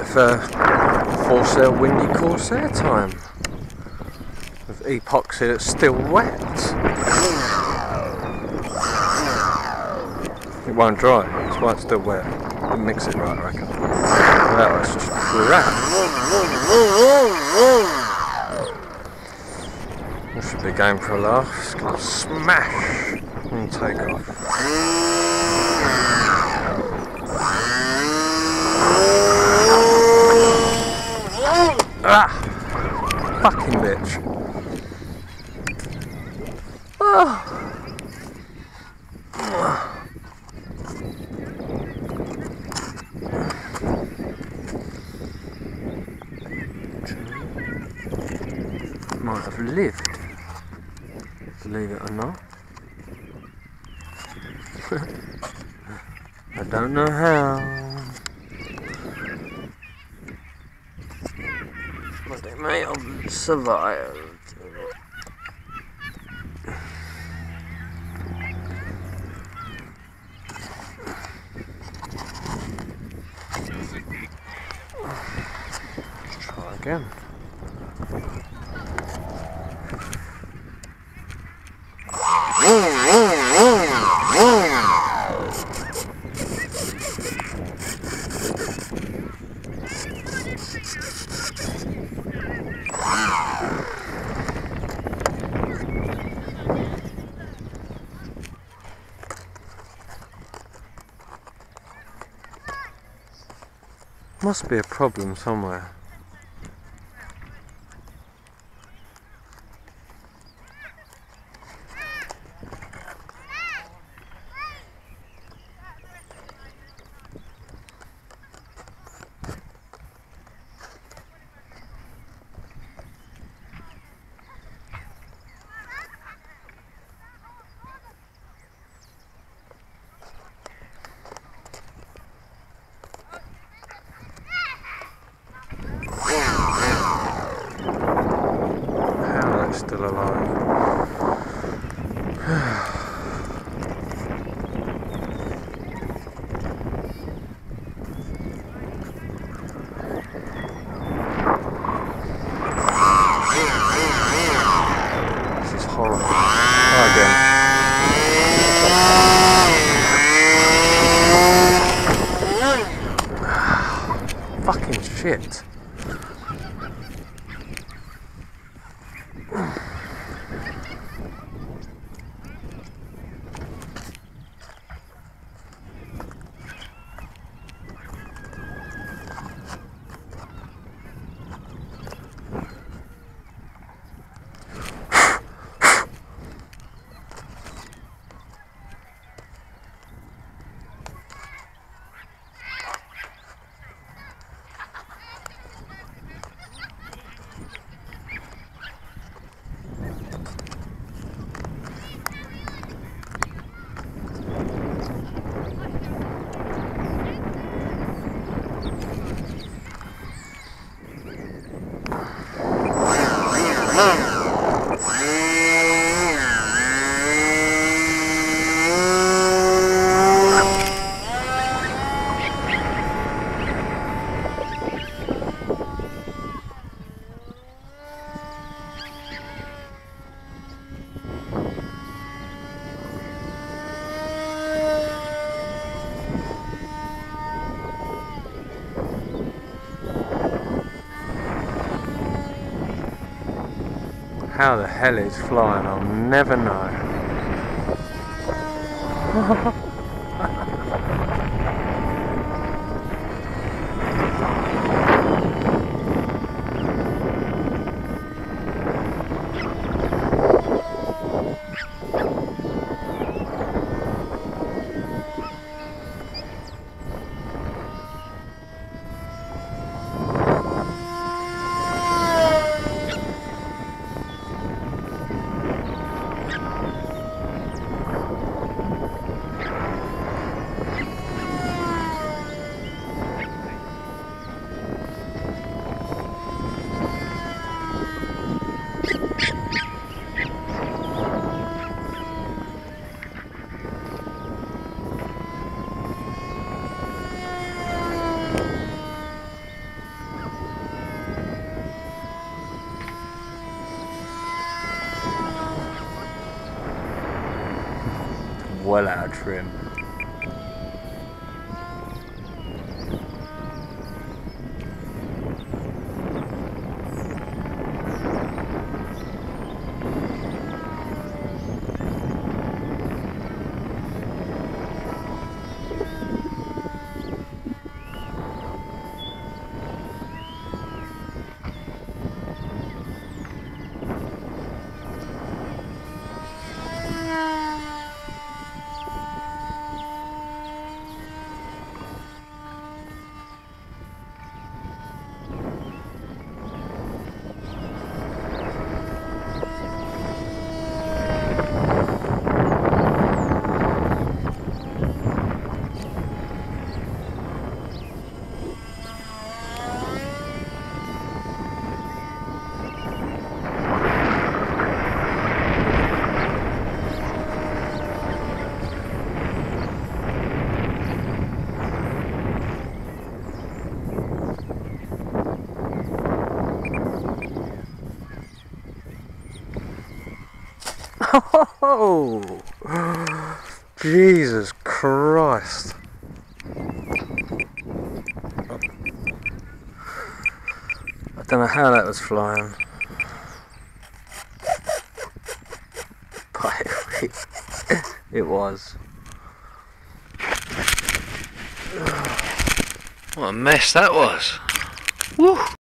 of Full Sail Windy Corsair time with epoxy that's still wet. It won't dry, that's why it's still wet. Didn't mix it right, I reckon. That was just crap. I should be going for a laugh. It's gonna smash and take off. Ah! Fucking bitch. Oh. Might have lived, believe it or not. I don't know how, but they may have survived. Let's try again. Must be a problem somewhere. Still alive. This is horrible. Oh, again. Fucking shit. How the hell it's flying, I'll never know. well out of trim. Oh, Jesus Christ. I don't know how that was flying. But it was. What a mess that was. Woo!